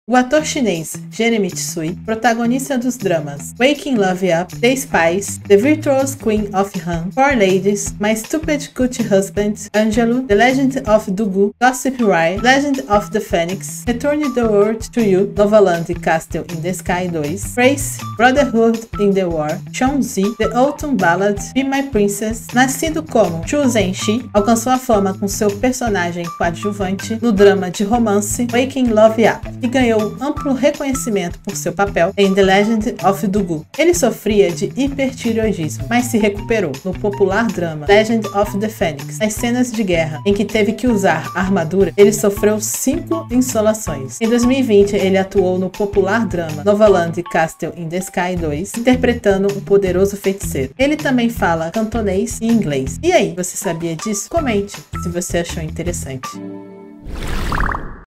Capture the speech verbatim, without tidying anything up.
O ator chinês Jeremy Tsui, protagonista dos dramas Waking Love Up, The Spies, The Virtuous Queen of Han, Four Ladies, My Stupid Cute Husband, Angelo, The Legend of Dugu, Gossip Rye, Legend of the Phoenix, Return the World to You, Novaland Castle in the Sky dois, Race, Brotherhood in the War, Chong-Zi, The Autumn Ballad, Be My Princess. Nascido como Chu Zhenxi, alcançou a fama com seu personagem coadjuvante no drama de romance Waking Love Up e ganhou amplo reconhecimento por seu papel em The Legend of Dugu. Ele sofria de hipertireoidismo, mas se recuperou no popular drama Legend of the Phoenix. Nas cenas de guerra em que teve que usar armadura, ele sofreu cinco insolações. Em dois mil e vinte, ele atuou no popular drama Novaland Castle in the Sky dois, interpretando o poderoso feiticeiro. Ele também fala cantonês e inglês. E aí, você sabia disso? Comente se você achou interessante.